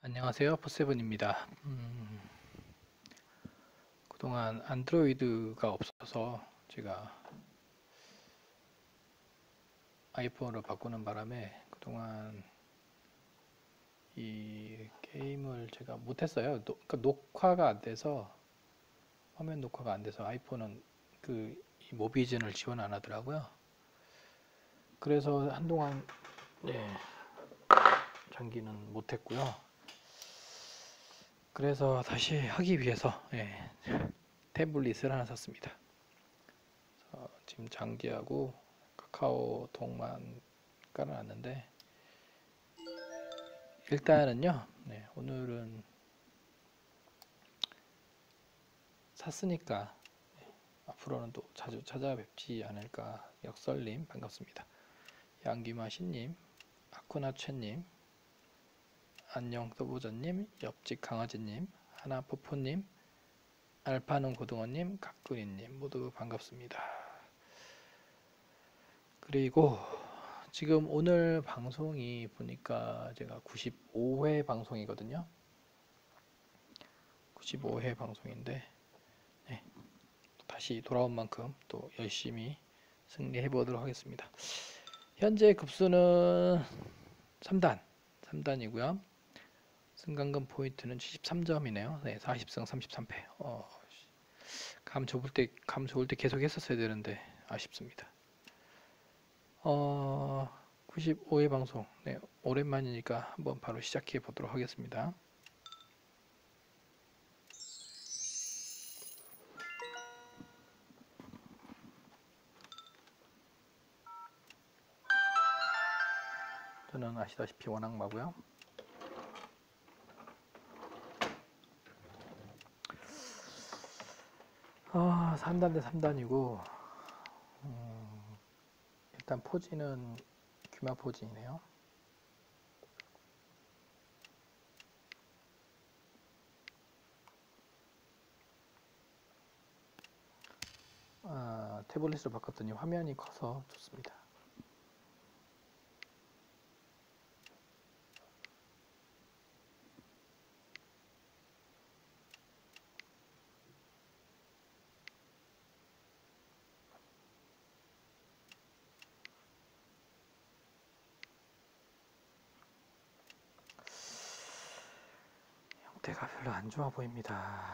안녕하세요, 포세븐입니다. 그동안 안드로이드가 없어서 제가 아이폰으로 바꾸는 바람에 그동안 이 게임을 제가 못했어요. 그러니까 녹화가 안 돼서, 화면 녹화가 안 돼서 아이폰은 이 모비즌을 지원 안 하더라고요. 그래서 한동안 장기는 못했고요. 그래서 다시 하기 위해서 태블릿을 하나 샀습니다. 지금 장기하고 카카오톡만 깔아놨는데 일단은요, 오늘은 샀으니까 앞으로는 또 자주 찾아뵙지 않을까. 역설님 반갑습니다. 양귀마신님, 아쿠나최님, 안녕 또보자님, 옆집 강아지님, 하나포포님, 알파는 고등어님, 각근이님 모두 반갑습니다. 그리고 지금 오늘 방송이 보니까 제가 95회 방송이거든요. 95회 방송인데 다시 돌아온 만큼 또 열심히 승리해 보도록 하겠습니다. 현재 급수는 3단이고요. 승강근 포인트는 73점이네요. 40승 33패. 감 좋을 때 계속 했었어야 되는데 아쉽습니다. 95회 방송. 오랜만이니까 한번 바로 시작해 보도록 하겠습니다. 저는 아시다시피 원악마고요. 3단 대 3단이고 일단 포지는 귀마 포지이네요. 태블릿으로 바꿨더니 화면이 커서 좋습니다. 형태가 별로 안 좋아 보입니다.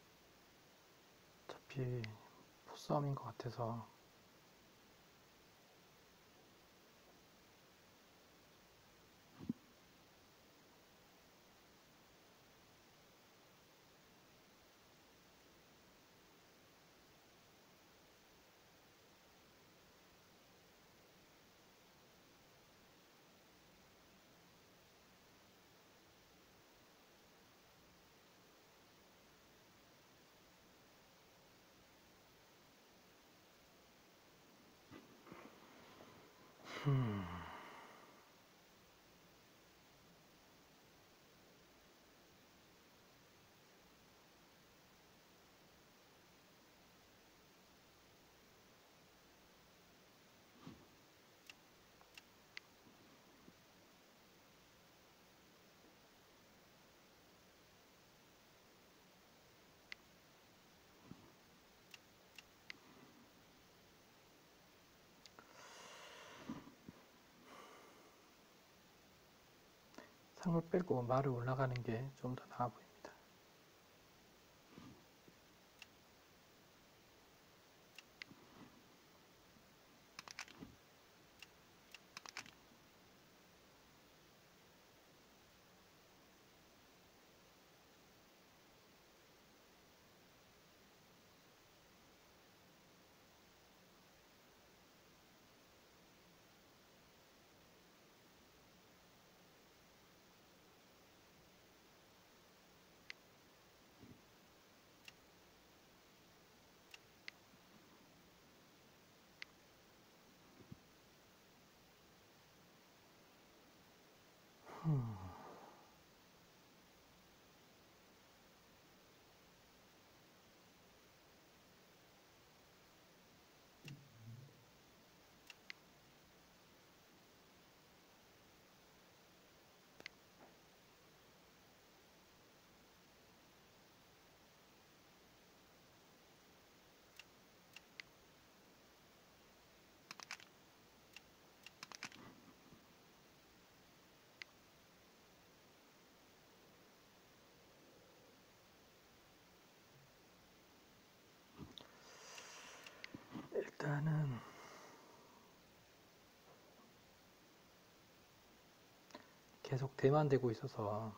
어차피 포싸움인 것 같아서 음. 상을 빼고 말을 올라가는 게 좀 더 나아 보입니다. 일단은 계속 대만되고 있어서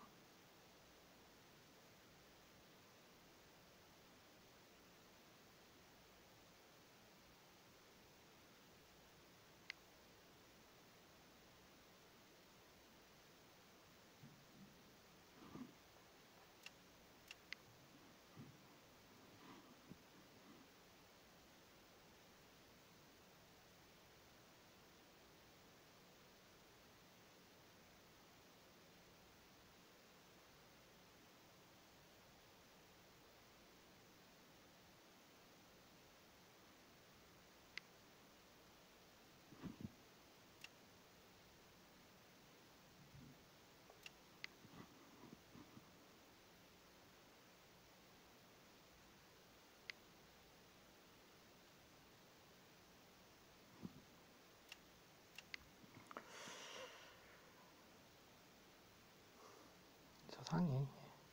저 상이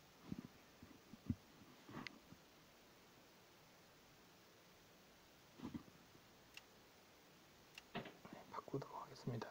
바꾸도록 하겠습니다.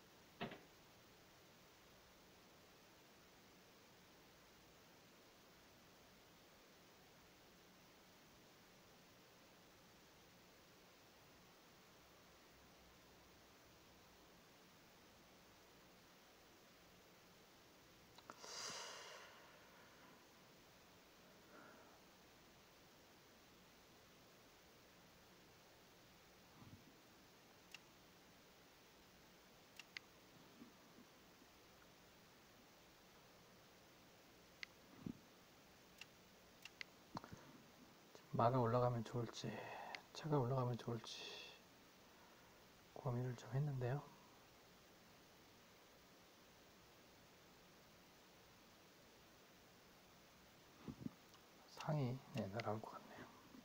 마가 올라가면 좋을지 차가 올라가면 좋을지 고민을 좀 했는데요. 상이 날아올 것 같네요.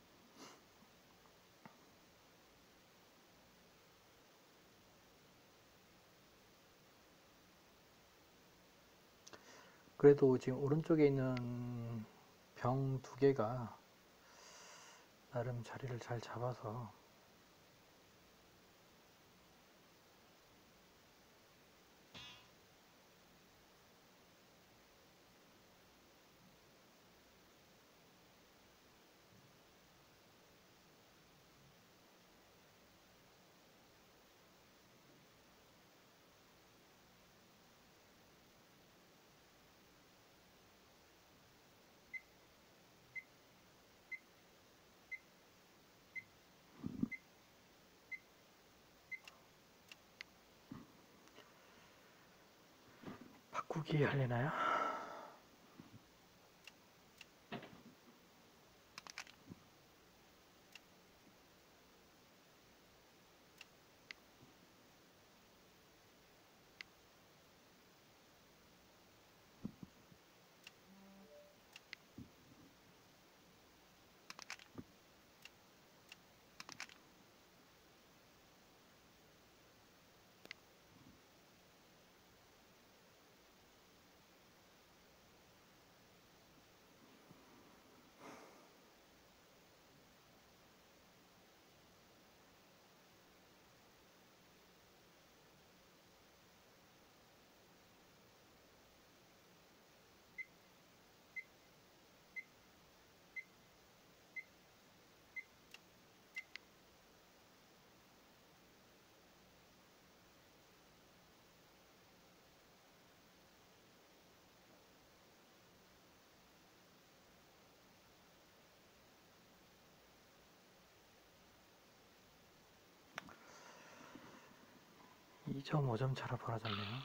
그래도 지금 오른쪽에 있는 병 두 개가 나름 자리를 잘 잡아서 후기 하려나요? 이 2.5점 차로 벌어졌네요.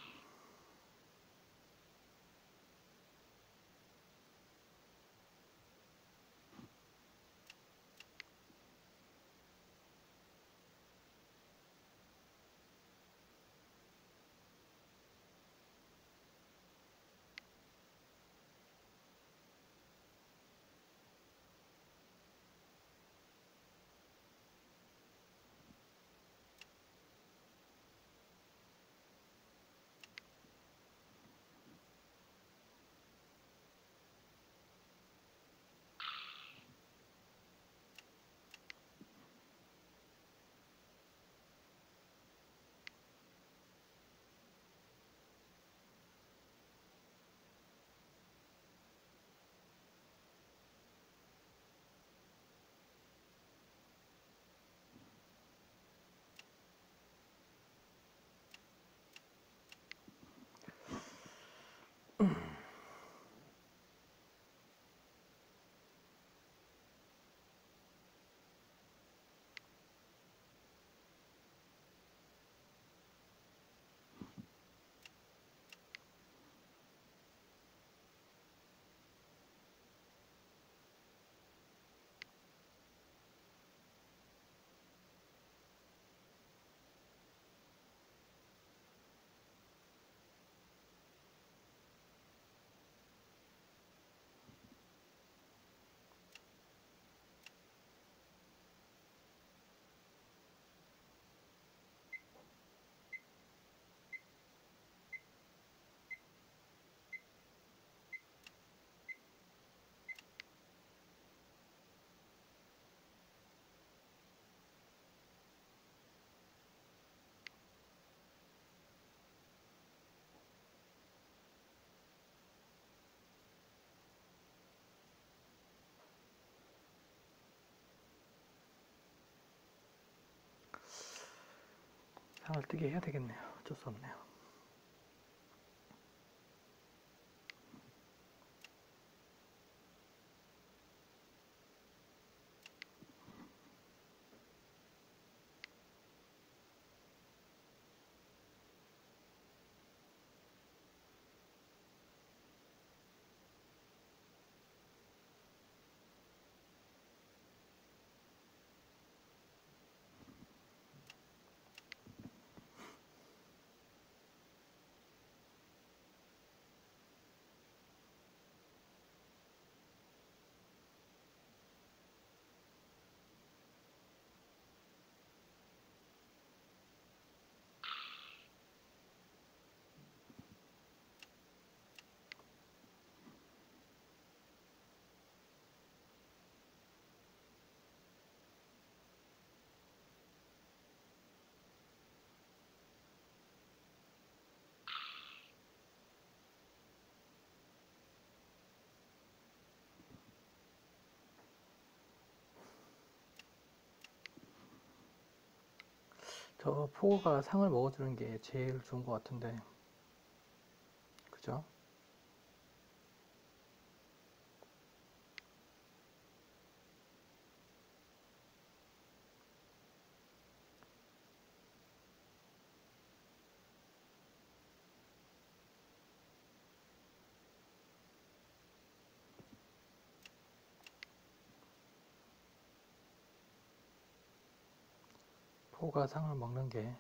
상을 뜨게 해야 되겠네요. 어쩔 수 없네요. 저 포고가 상을 먹어주는 게 제일 좋은 것 같은데, 그죠? 소가 상을 먹는 게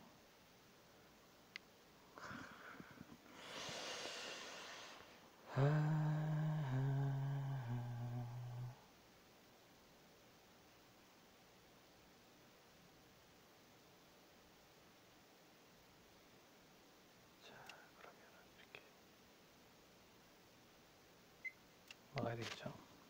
막아야 되겠죠.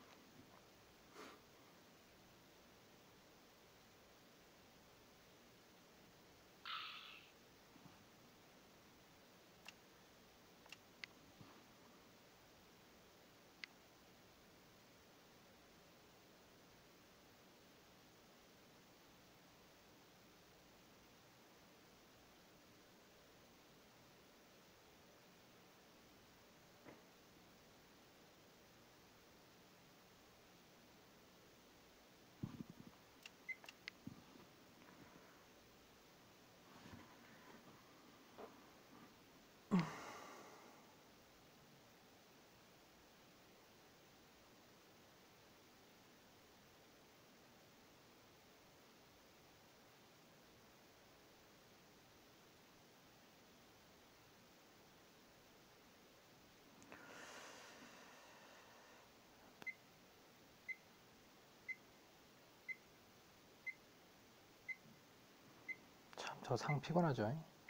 참 저 상 피곤하죠.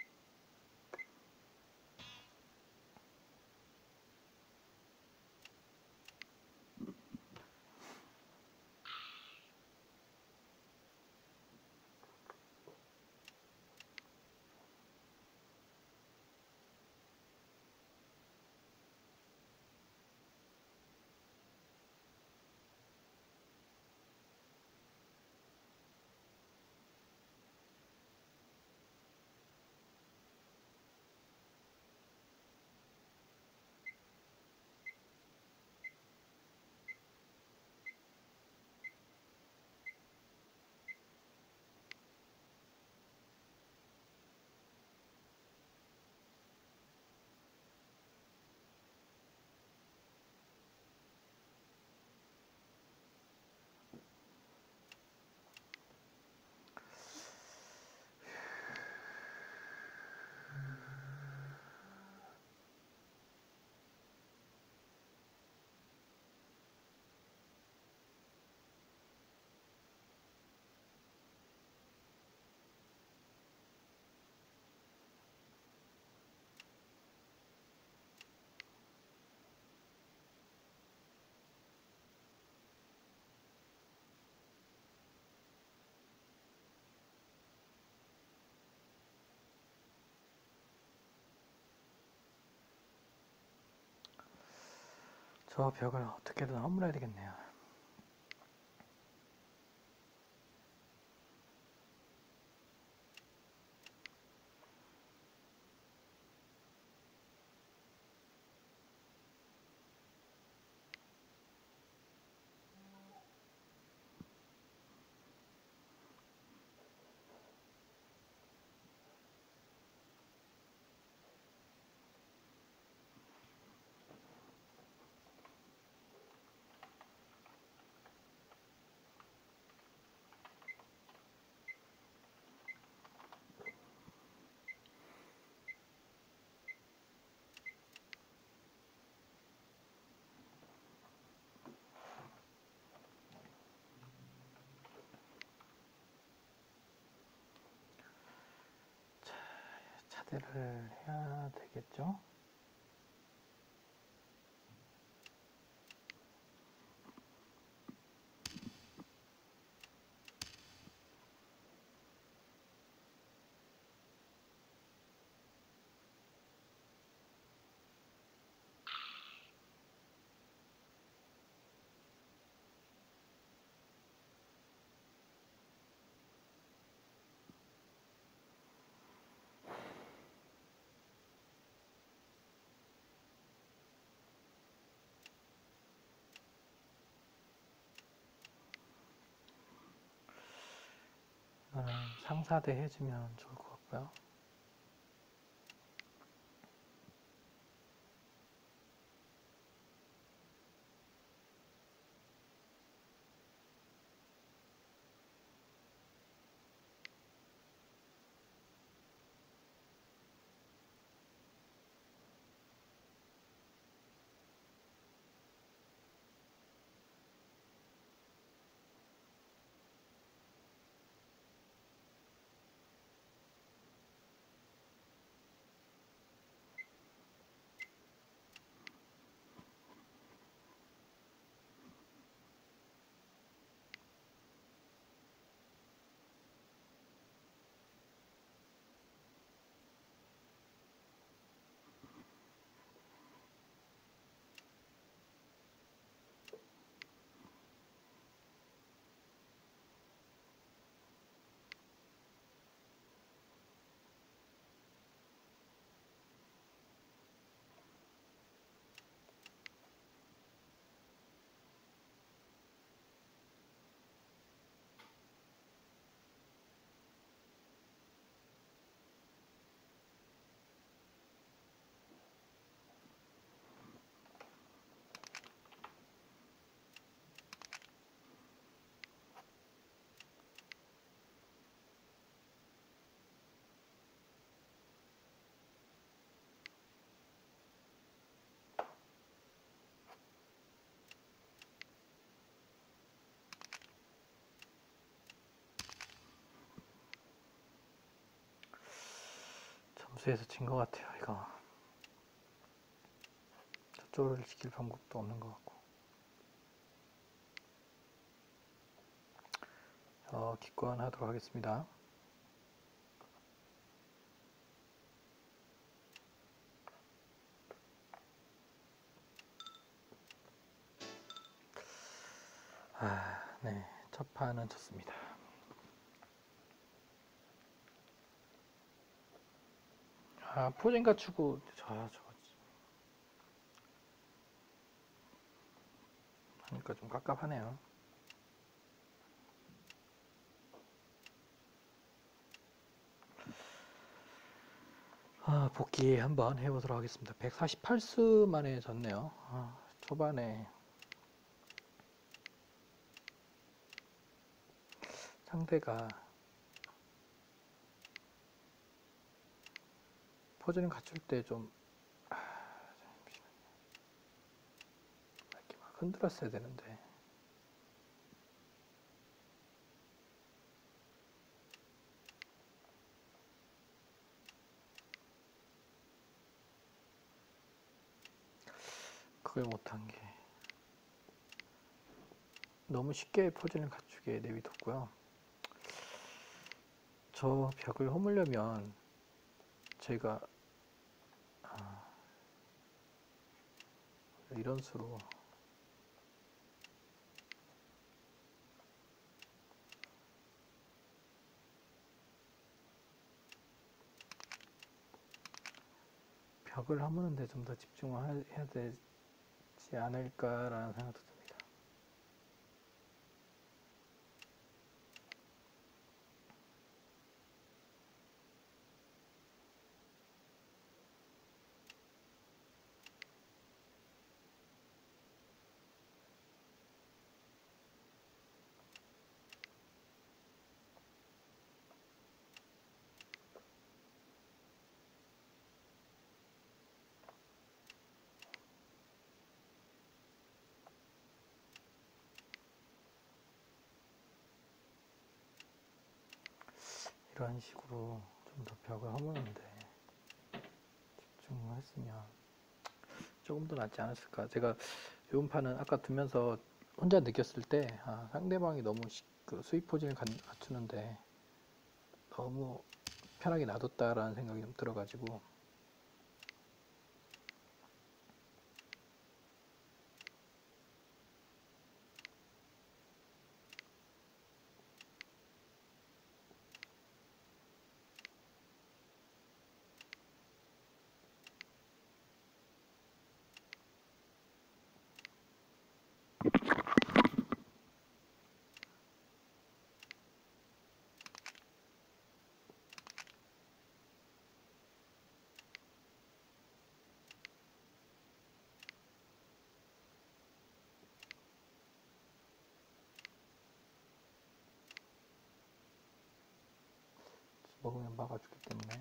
저 벽을 어떻게든 허물어야 되겠네요. 차대를 해야 되겠죠? 이거는 상사대 해주면 좋을 것 같고요. 점수에서 진 것 같아요. 이거 저쪽을 지킬 방법도 없는 것 같고. 기권하도록 하겠습니다. 네, 첫 판은 졌습니다. 포진 갖추고 저거 하니까 좀 깝깝하네요. 복귀 한번 해보도록 하겠습니다. 148수 만에 졌네요. 초반에 상대가 포지션 갖출 때 좀 이렇게 막 흔들었어야 되는데. 그걸 못한 게 너무 쉽게 포지션을 갖추게 내비뒀고요. 저 벽을 허물려면 제가 이런 수로 벽을 허무는데 좀 더 집중을 해야 되지 않을까라는 생각도 듭니다. 이런 식으로 좀 더 벽을 허무는데 집중을 했으면 조금 더 낫지 않았을까. 제가 이번 판은 아까 두면서 혼자 느꼈을 때 상대방이 너무 그 수입 포진을 갖추는데 너무 편하게 놔뒀다라는 생각이 좀 들어가지고 먹으면 막아주기 때문에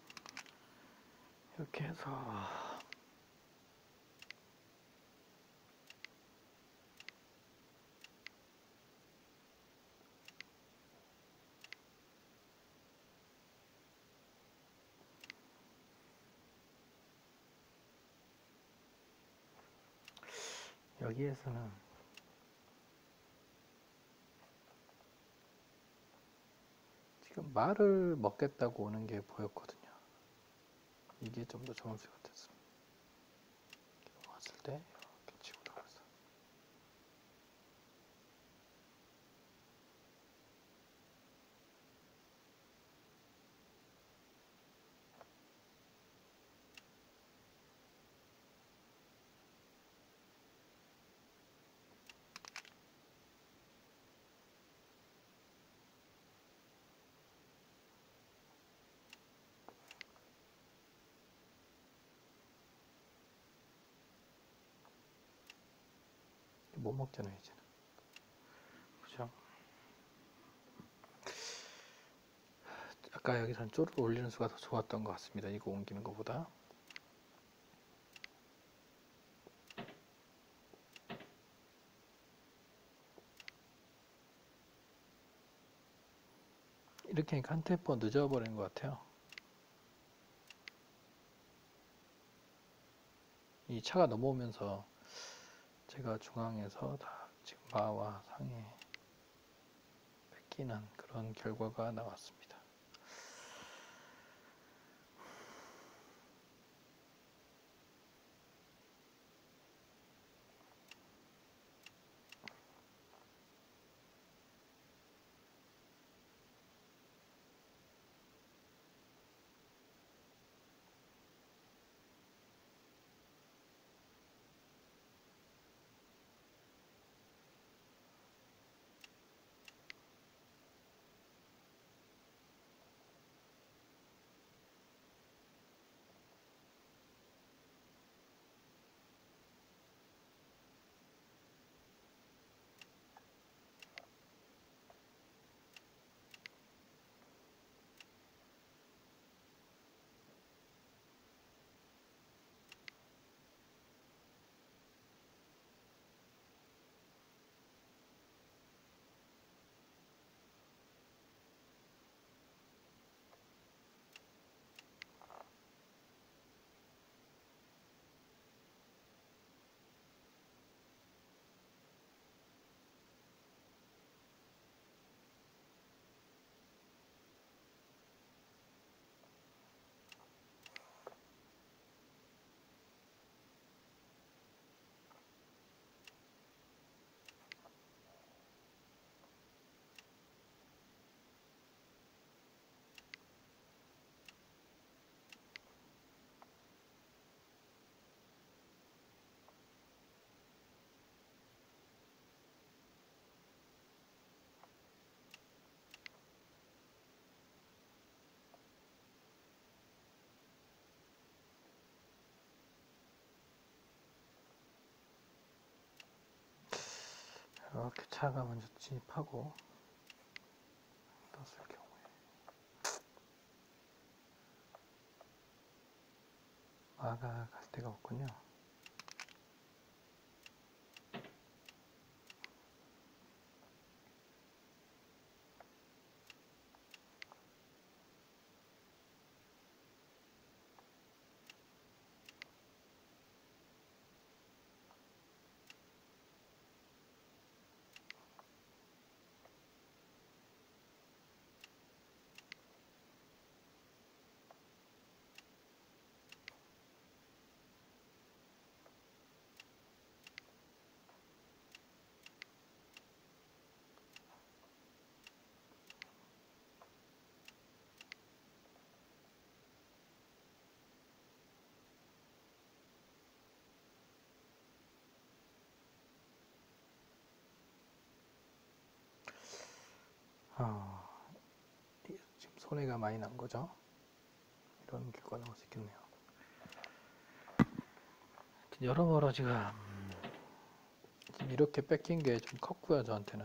이렇게 해서 여기에서는 지금 말을 먹겠다고 오는 게 보였거든요. 이게 좀 더 좋은 수 같았습니다. 왔을 때 이렇게 치고 들어가서 못 먹잖아요 이제는. 그죠? 아까 여기선 쪼르르 올리는 수가 더 좋았던 것 같습니다. 이거 옮기는 것보다. 이렇게 하니까 한 템포 늦어버리는 것 같아요. 이 차가 넘어오면서 제가 중앙에서 다 지금 바와 상에 뺏기는 그런 결과가 나왔습니다. 이렇게 차가 먼저 진입하고 떴을 경우에 마가 갈 데가 없군요. 지금 손해가 많이 난 거죠. 이런 결과 나올 수 있겠네요. 여러모로 지금 이렇게 뺏긴 게 좀 컸고요, 저한테는.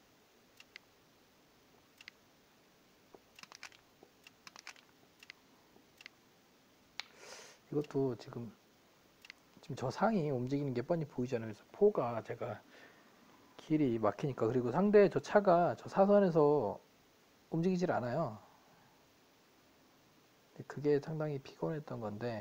이것도 지금 저 상이 움직이는 게 뻔히 보이잖아요. 그래서 포가 제가 길이 막히니까, 그리고 상대 저 차가 저 사선에서 움직이질 않아요. 그게 상당히 피곤했던 건데,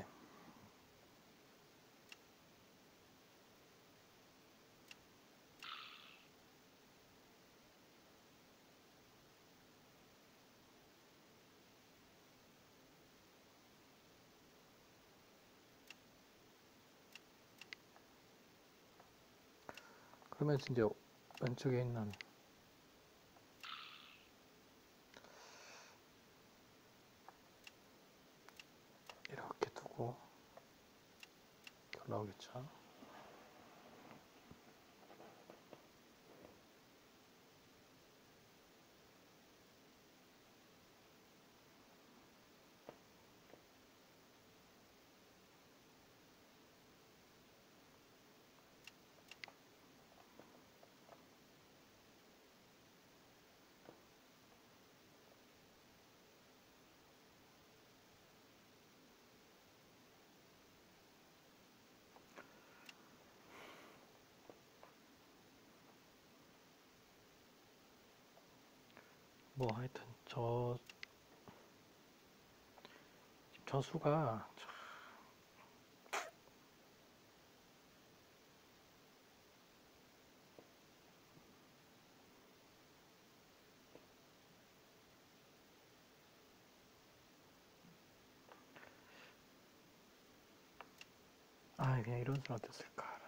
그러면서 이제 왼쪽에 있는 이렇게 두고 올라오겠죠. 뭐 하여튼 저 수가 그냥 이런 수는 어땠을까.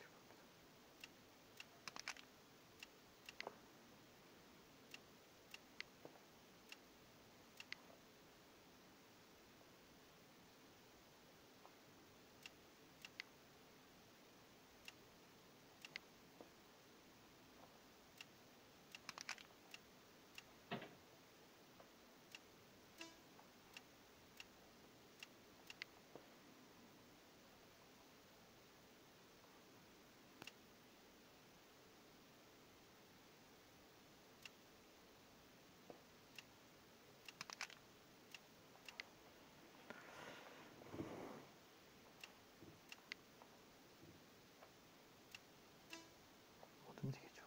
못 움직이죠.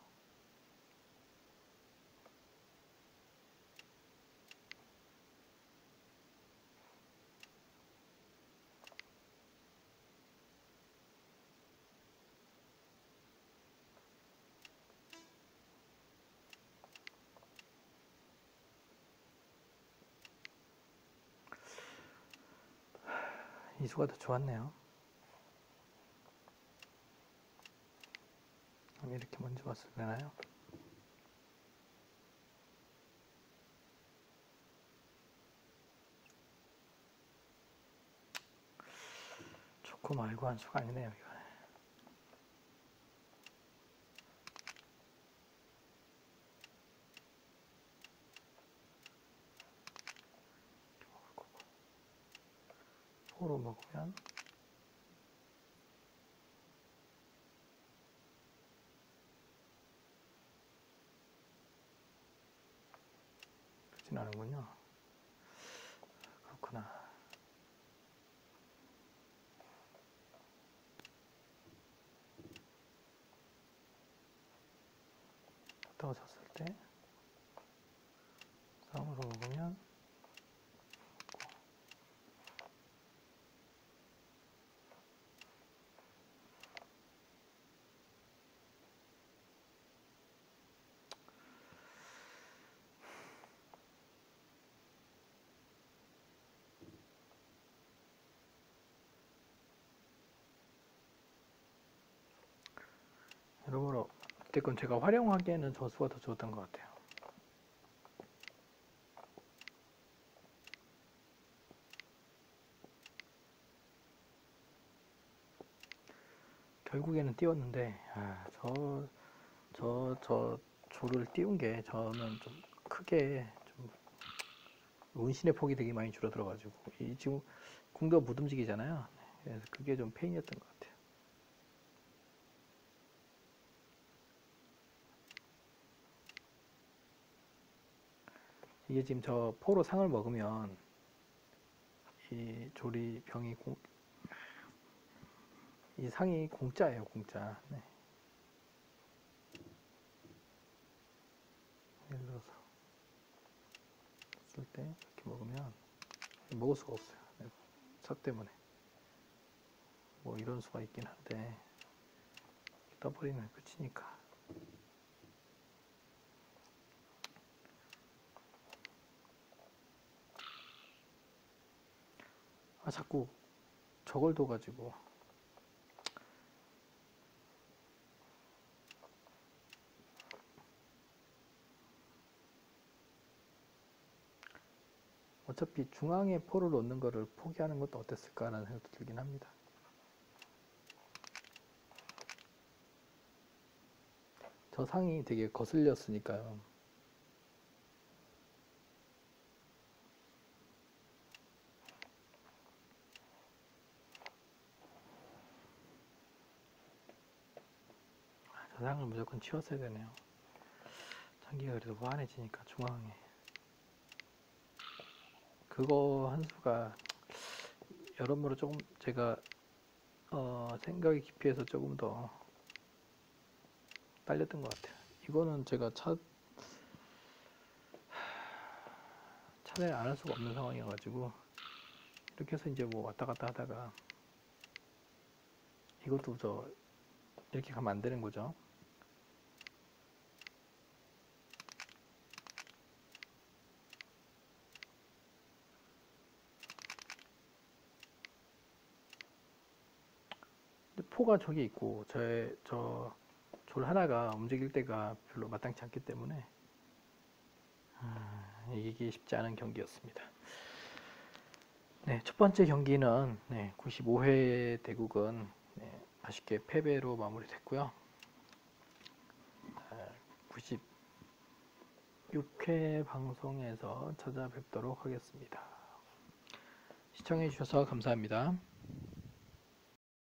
이 수가 더 좋았네요. 그럼 이렇게 먼저 봤을 되나요? 좋고 말고 한 수가 아니네요, 이거. 포로 먹으면 그렇진 않은군요. 그렇구나. 떨어졌을 때 쌍으로 먹으면 여러모로 어쨌건 제가 활용하기에는 저 수가 더 좋았던 것 같아요. 결국에는 띄웠는데 저 조를 띄운 게 저는 좀 크게 좀 운신의 폭이 되게 많이 줄어들어가지고 이 지금 궁도 못 움직이잖아요. 그래서 그게 좀 페인이었던 것 같아요. 이게 지금 저 포로 상을 먹으면 이 조리 병이 이 상이 공짜예요, 공짜. 네. 예를 들어서 쓸 때 이렇게 먹으면 먹을 수가 없어요. 네. 삭 때문에. 뭐 이런 수가 있긴 한데 떠버리면 끝이니까. 자꾸 저걸 둬가지고 어차피 중앙에 포를 놓는 거를 포기하는 것도 어땠을까라는 생각도 들긴 합니다. 저 상이 되게 거슬렸으니까요. 저 상을 무조건 치웠어야 되네요. 장기가 그래도 무한해지니까 중앙에 그거 한 수가 여러모로 조금 제가 생각의 깊이에서 조금 더 딸렸던 것 같아요. 이거는 제가 차단을 안 할 수가 없는 상황이어가지고 이렇게 해서 이제 뭐 왔다 갔다 하다가 이것도 이렇게 가면 안 되는 거죠. 포가 저기 있고 저 졸 하나가 움직일 때가 별로 마땅치 않기 때문에 이기기 쉽지 않은 경기였습니다. 네, 첫 번째 경기는 95회 대국은 아쉽게 패배로 마무리됐고요. 96회 방송에서 찾아뵙도록 하겠습니다. 시청해 주셔서 감사합니다.